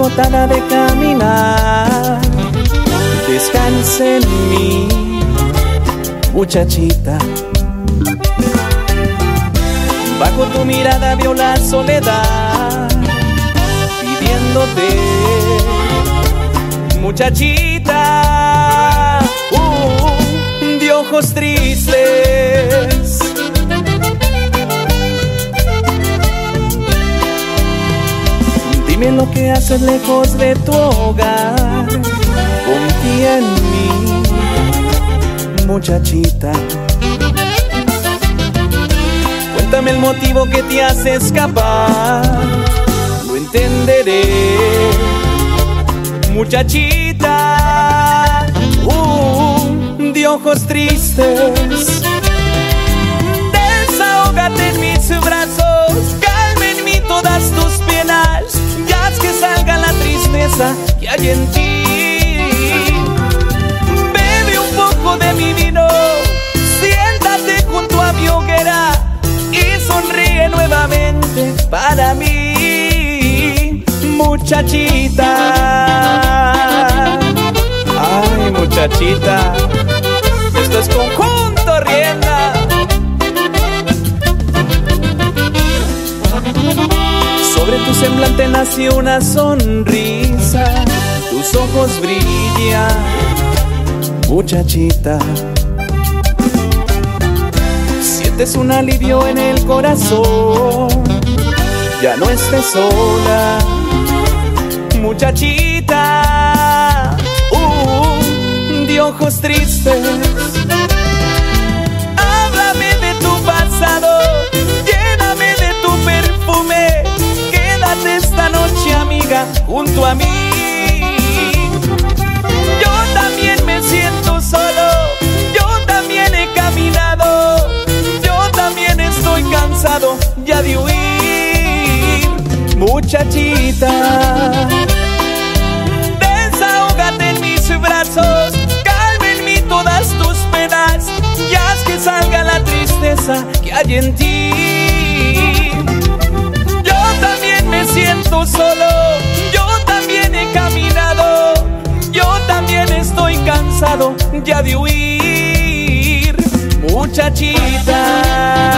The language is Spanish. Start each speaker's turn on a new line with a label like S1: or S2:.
S1: agotada de caminar. Descansa en mí, muchachita. Bajo tu mirada veo la soledad, pidiéndote, muchachita, de ojos tristes. Dime lo que haces lejos de tu hogar. Confía en mí, muchachita. Cuéntame el motivo que te hace escapar. Lo entenderé, muchachita, de ojos tristes. Desahógate en mis brazos, calma en mí todas tus penas, y haz que salga la tristeza que hay en ti. Bebe un poco de mi vino, siéntate junto a mi hoguera y sonríe nuevamente para mí, muchachita. Ay, muchachita, esto es Conjunto Rienda. Sobre tu semblante nació una sonrisa, tus ojos brillan, muchachita. Sientes un alivio en el corazón, ya no estés sola, muchachita, de ojos tristes. Háblame de tu pasado, lléname de tu perfume, quédate esta noche, amiga, junto a mí. Yo también me siento solo, yo también he caminado, yo también estoy cansado ya de huir, muchachita. Desahógate en mis brazos, calma en mí todas tus penas, y haz que salga la tristeza que hay en ti. Yo también me siento solo, yo también he caminado, yo también estoy cansado ya de huir, muchachita.